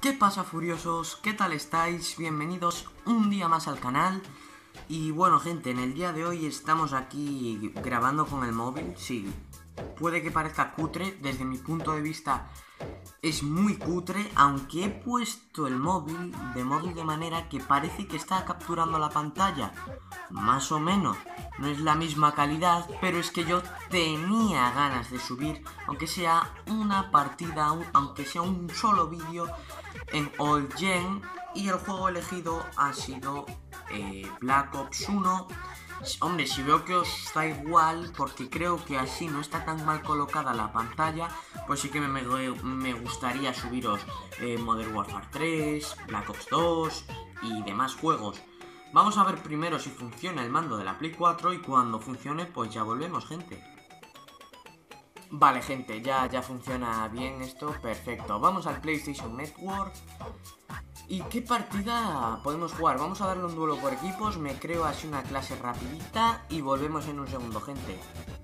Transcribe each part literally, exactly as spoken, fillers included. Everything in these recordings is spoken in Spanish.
¿Qué pasa, furiosos? ¿Qué tal estáis? Bienvenidos un día más al canal. Y bueno, gente, en el día de hoy estamos aquí grabando con el móvil. Sí, puede que parezca cutre, desde mi punto de vista es muy cutre, aunque he puesto el móvil de modo de manera que parece que está capturando la pantalla. Más o menos, no es la misma calidad, pero es que yo tenía ganas de subir, aunque sea una partida, aunque sea un solo vídeo en All Gen, y el juego elegido ha sido eh, Black Ops uno. Hombre, si veo que os da igual, porque creo que así no está tan mal colocada la pantalla, pues sí que me, me gustaría subiros eh, Modern Warfare tres, Black Ops dos y demás juegos. Vamos a ver primero si funciona el mando de la Play cuatro y cuando funcione pues ya volvemos, gente. Vale, gente, ya, ya funciona bien esto, perfecto. Vamos al PlayStation Network. ¿Y qué partida podemos jugar? Vamos a darle un duelo por equipos, me creo así una clase rapidita y volvemos en un segundo, gente.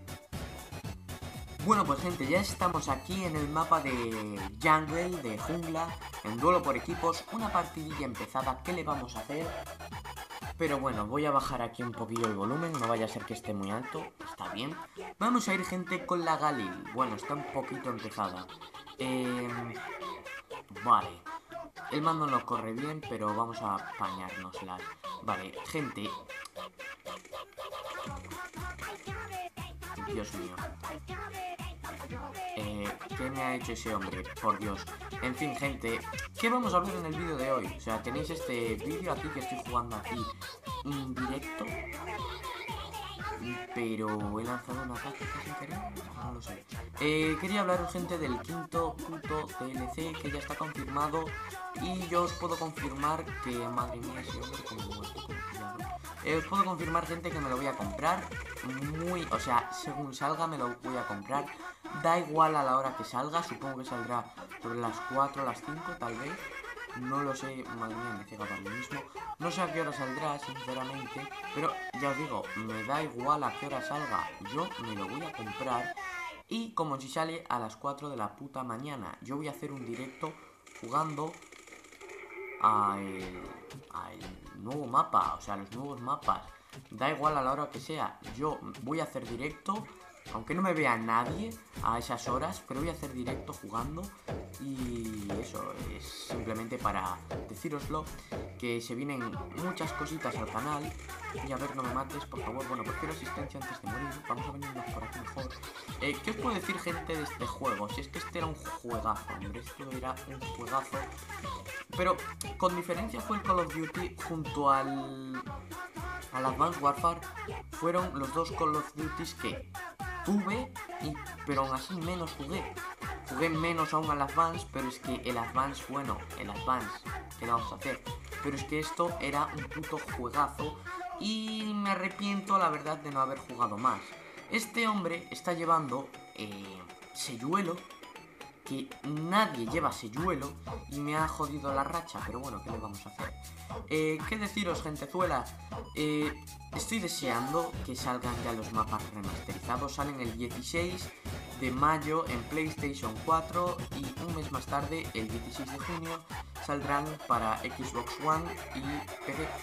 Bueno, pues gente, ya estamos aquí en el mapa de Jungle, de jungla, en duelo por equipos, una partidilla empezada. ¿Qué le vamos a hacer? Pero bueno, voy a bajar aquí un poquillo el volumen, no vaya a ser que esté muy alto, está bien. Vamos a ir, gente, con la Galil. Bueno, está un poquito empezada. Eh... Vale. El mando no corre bien, pero vamos a apañárnoslas. Vale, gente. Dios mío. Eh, ¿Qué me ha hecho ese hombre? Por Dios. En fin, gente, ¿qué vamos a ver en el vídeo de hoy? O sea, tenéis este vídeo aquí que estoy jugando aquí en directo, pero he lanzado un ataque sin querer, no lo sé. Eh, quería hablaros, gente, del quinto puto D L C que ya está confirmado. Y yo os puedo confirmar que, madre mía, ese hombre como muerto. Eh, os puedo confirmar, gente, que me lo voy a comprar. Muy, o sea, según salga me lo voy a comprar. Da igual a la hora que salga, supongo que saldrá sobre las cuatro, las cinco, tal vez. No lo sé, madre mía, me ciego para mí mismo. No sé a qué hora saldrá, sinceramente, pero ya os digo, me da igual a qué hora salga. Yo me lo voy a comprar. Y como si sale a las cuatro de la puta mañana, yo voy a hacer un directo jugando a el, a el nuevo mapa, o sea, los nuevos mapas. Da igual a la hora que sea, yo voy a hacer directo, aunque no me vea nadie a esas horas, pero voy a hacer directo jugando. Y eso es simplemente para decíroslo, que se vienen muchas cositas al canal. Y a ver, no me mates, por favor. Bueno, prefiero asistencia antes de morir. Vamos a venirnos por aquí mejor. eh, ¿Qué os puedo decir, gente, de este juego? Si es que este era un juegazo, hombre, esto era un juegazo. Pero con diferencia fue el Call of Duty junto al al Advanced Warfare. Fueron los dos Call of Duties que tuve, y, pero aún así menos jugué. Jugué menos aún al Advance, pero es que el Advance, bueno, el Advance, ¿qué le vamos a hacer? Pero es que esto era un puto juegazo y me arrepiento, la verdad, de no haber jugado más. Este hombre está llevando eh, selluelo, que nadie lleva selluelo, y me ha jodido la racha, pero bueno, ¿qué le vamos a hacer? Eh, ¿Qué deciros, gentezuela? Eh, estoy deseando que salgan ya los mapas remasterizados. Salen el dieciséis de mayo en PlayStation cuatro y un mes más tarde, el dieciséis de junio, saldrán para Xbox One y P C.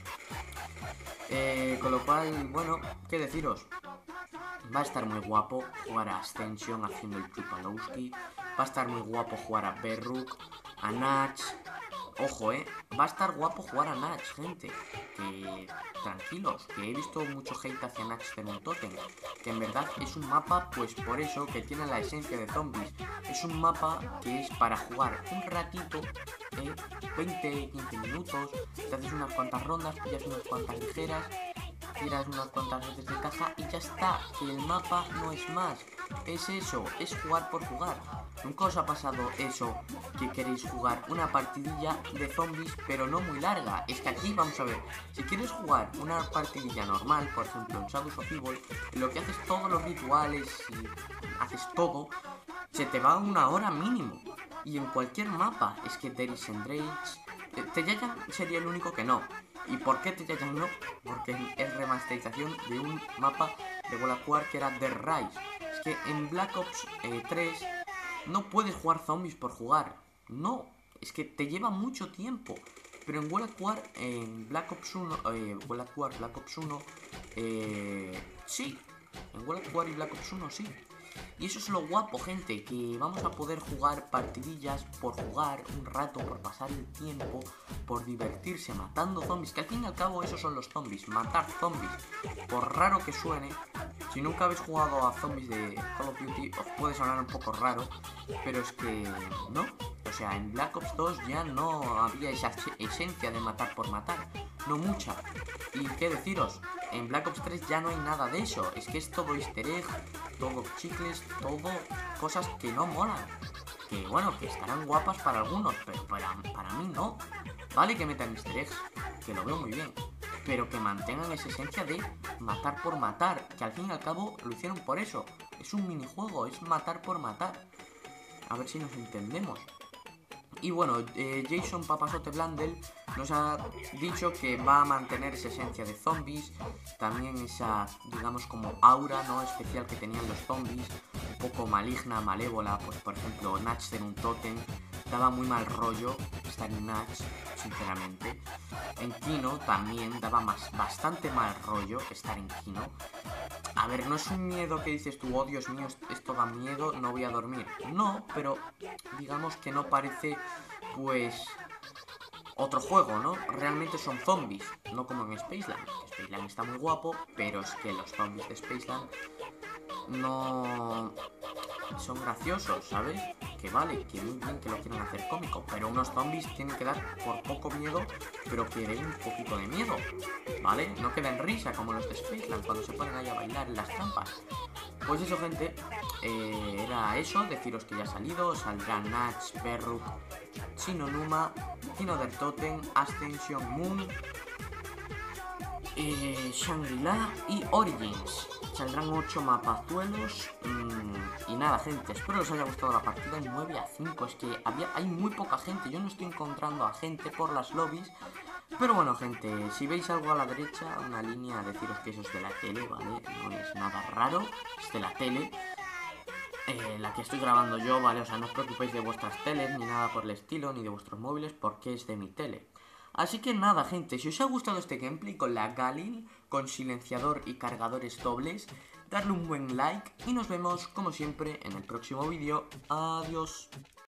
Eh, con lo cual, bueno, ¿qué deciros? Va a estar muy guapo jugar a Ascension haciendo el Tripalowski. Va a estar muy guapo jugar a Berruk, a Natch. Ojo, eh. Va a estar guapo jugar a Natch, gente. Que tranquilos, que he visto mucho hate hacia Natch de Montoten. Que en verdad es un mapa, pues por eso, que tiene la esencia de zombies. Es un mapa que es para jugar un ratito, eh, veinte, quince minutos. Te haces unas cuantas rondas, pillas unas cuantas ligeras, tiras unas cuantas veces de caja y ya está. Que el mapa no es más. Es eso, es jugar por jugar. ¿Nunca os ha pasado eso, que queréis jugar una partidilla de zombies pero no muy larga? Es que aquí, vamos a ver, si quieres jugar una partidilla normal, por ejemplo en Shadows of Evil, lo que haces todos los rituales y haces todo, se te va una hora mínimo. Y en cualquier mapa, es que There is and Drakes, Teyayan sería el único que no. ¿Y por qué Teyayan no? Porque es remasterización de un mapa de World of War que era The Rise. Es que en Black Ops eh, tres no puedes jugar zombies por jugar. No, Es que te lleva mucho tiempo. Pero en World at War, en Black Ops uno, eh, World at War, Black Ops uno, eh, sí. En World at War y Black Ops uno, sí. Y eso es lo guapo, gente, que vamos a poder jugar partidillas por jugar un rato, por pasar el tiempo, por divertirse matando zombies, que al fin y al cabo esos son los zombies, matar zombies. Por raro que suene, si nunca habéis jugado a zombies de Call of Duty, os puede sonar un poco raro, pero es que no. O sea, en Black Ops dos ya no había esa esencia de matar por matar, no mucha. Y qué deciros, en Black Ops tres ya no hay nada de eso, es que es todo easter egg, todo chicles, todo cosas que no molan. Que bueno, que estarán guapas para algunos, pero para, para mí no. Vale que metan easter eggs, que lo veo muy bien, pero que mantengan esa esencia de matar por matar, que al fin y al cabo lo hicieron por eso. Es un minijuego, es matar por matar. A ver si nos entendemos. Y bueno, eh, Jason Papasote Blandel nos ha dicho que va a mantener esa esencia de zombies, también esa, digamos, como aura, ¿no?, especial que tenían los zombies, un poco maligna, malévola. Pues por ejemplo, Natch en un Totem daba muy mal rollo estar en Natch, sinceramente. En Kino también daba más, bastante mal rollo estar en Kino. A ver, no es un miedo que dices tú, oh Dios mío, esto da miedo, no voy a dormir. No, pero digamos que no parece, pues, otro juego, ¿no? Realmente son zombies, no como en Spaceland. Spaceland está muy guapo, pero es que los zombies de Spaceland no son graciosos, ¿sabes? Que vale, que muy bien que lo quieran hacer cómico, pero unos zombies tienen que dar por poco miedo, pero que den un poquito de miedo, ¿vale? No que den risa como los de Spaceland cuando se ponen ahí a bailar en las trampas. Pues eso, gente, eh, era eso, deciros que ya ha salido, saldrá Natch, Berruk, Shinonuma, Kino der Totem, Ascension, Moon, eh, Shangri-La y Origins. Saldrán ocho mapazuelos. Mmm, y nada, gente, espero os haya gustado la partida. Nueve a cinco, es que había, hay muy poca gente. Yo no estoy encontrando a gente por las lobbies. Pero bueno, gente, si veis algo a la derecha, una línea, deciros que eso es de la tele, ¿vale? No es nada raro, es de la tele. Eh, la que estoy grabando yo, ¿vale? O sea, no os preocupéis de vuestras teles, ni nada por el estilo, ni de vuestros móviles, porque es de mi tele. Así que nada, gente, si os ha gustado este gameplay con la Galil, con silenciador y cargadores dobles, darle un buen like y nos vemos, como siempre, en el próximo vídeo. Adiós.